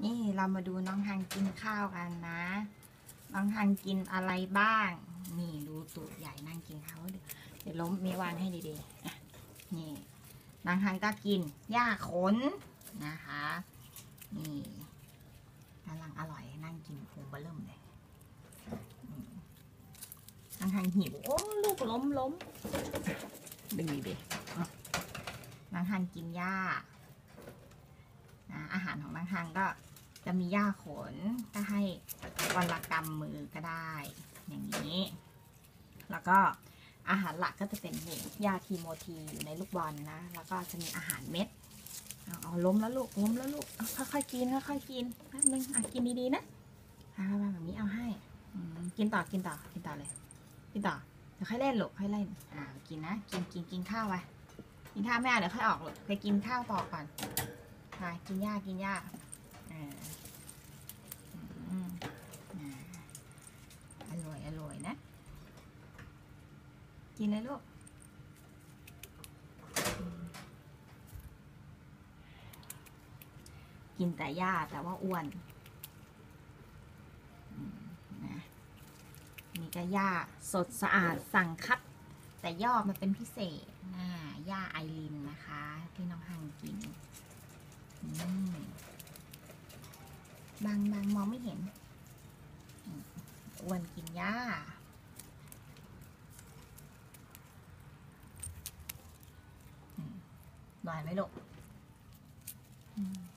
นี่เรามาดูน้องฮังกินข้าวกันนะ น้องฮังกินอะไรบ้าง นี่ดูตูดใหญ่นั่งกินข้าวเดี๋ยวล้มมีวางให้ดีๆนี่น้องฮังก็กินหญ้าขนนะคะ นี่กำลังอร่อยนั่งกินฟูเบอร์เริ่มเลยน้องฮังหิวโอ้ลูกล้มดึงดีๆน้องฮังกินหญ้าอาหารของนางฮังก็จะมีหญ้าขนก็ให้วันละกำมือก็ได้อย่างนี้แล้วก็อาหารหลักก็จะเป็นหญ้าทีโมทีอยู่ในลูกบอลนะแล้วก็จะมีอาหารเม็ดเอาล้มแล้วลูกค่อยๆกินแป๊บนึงกินดีๆนะแบบนี้เอาให้กินต่อเลยกินต่อเดี๋ยวค่อยเล่นลูกค่อยเล่นกินนะกินข้าวไปกินข้าวแม่เดี๋ยวค่อยออกลูกไปกินข้าวต่อก่อนกินหญ้าอร่อยนะกินเลยลูกกินแต่หญ้าแต่ว่าอ้วนนะนี่ก็หญ้าสดสะอาดสั่งคัดแต่ยอดมันเป็นพิเศษหญ้าไอรินนะคะที่น้องฮังกินบางมองไม่เห็นอ้วนกินหญ้าหวานไหมลูก